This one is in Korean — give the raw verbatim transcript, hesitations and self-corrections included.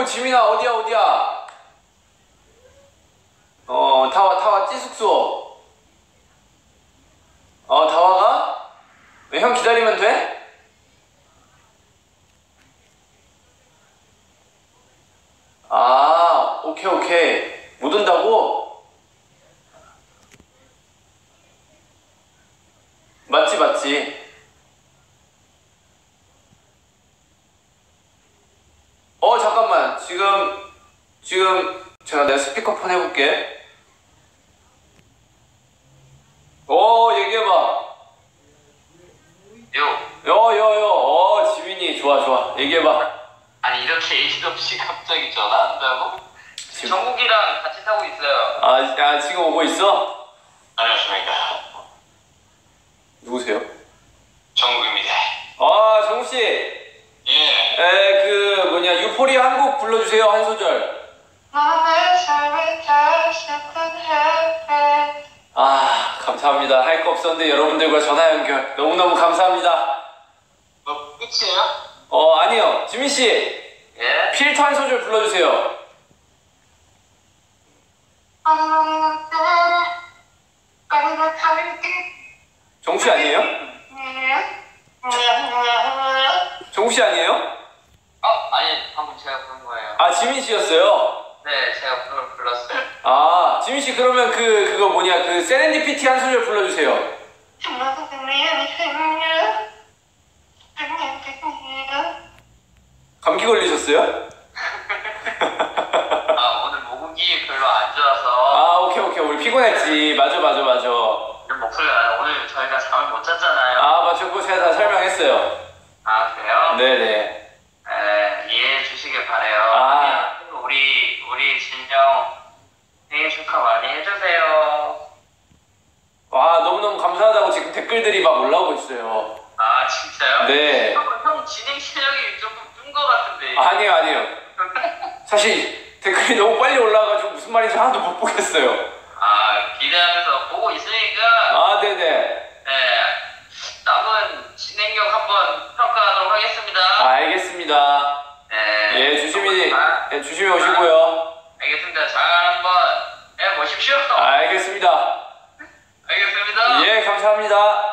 지민아, 어디야, 어디야? 어, 다, 와- 다 왔지, 숙소? 어, 다 와가? 왜, 형 기다리면 돼? 아, 오케이, 오케이. 못 온다고? 맞지, 맞지. 어, 잠깐만. 지금, 지금, 제가 내가 스피커폰 해볼게. 어, 얘기해봐. 요. 여, 여, 여. 어, 지민이. 좋아, 좋아. 얘기해봐. 아니 이렇게 일도 없이 갑자기 전화한다고? 지금- 정국이랑 같이 타고 있어요. 아, 아, 지금 오고 있어? 안녕하십니까. 누구세요? 정국입니다. 아, 정우씨. 예. 에, 그, 뭐냐, 유포리아 한 곡 불러주세요, 한 소절. 아, 감사합니다. 할 거 없었는데 여러분들과 전화 연결. 너무너무 감사합니다. 뭐 끝이에요? 어, 아니요. 지민씨. 예. 필터 한 소절 불러주세요. 정우씨 아니에요? 정우씨 아니에요? 어 아니 방금 제가 부른 거예요. 아, 지민씨였어요. 네 제가 그걸 불렀어요. 아, 지민씨 그러면 그, 그거 뭐냐, 그 세렌디피티 한 소절 불러주세요. 감기 걸리셨어요? 아 오늘 목이 별로 안 좋아서. 아, 오케이, 오케이. 우리 피곤했지. 맞아, 맞아, 맞아. 이런 목소리가 오늘 저희가 잠을 못 잤잖아요. 아, 맞죠. 그거 제가 다 설명했어요. 아 그래요? 네네. 네 이해해 주시길 바래요. 아. 우리 우리 진영 생일 축하 많이 해주세요. 와, 너무너무 감사하다고 지금 댓글들이 막 올라오고 있어요. 아 진짜요? 네. 형, 형 진행 실력이 조금 뜬 것 같은데. 아니에요, 아니에요. 사실 댓글이 너무 빨리 올라와가지고 무슨 말인지 하나도 못 보겠어요. 아 기대하면서 보고 있으니까. 아, 네네. 네 남은 진행력 한번 평가하도록 하겠습니다. 아, 알겠습니다. 네. 예, 조심히, 아, 예, 조심히 오시고요. 알겠습니다. 잘 한번 해보십시오. 아, 알겠습니다. 알겠습니다. 예, 감사합니다.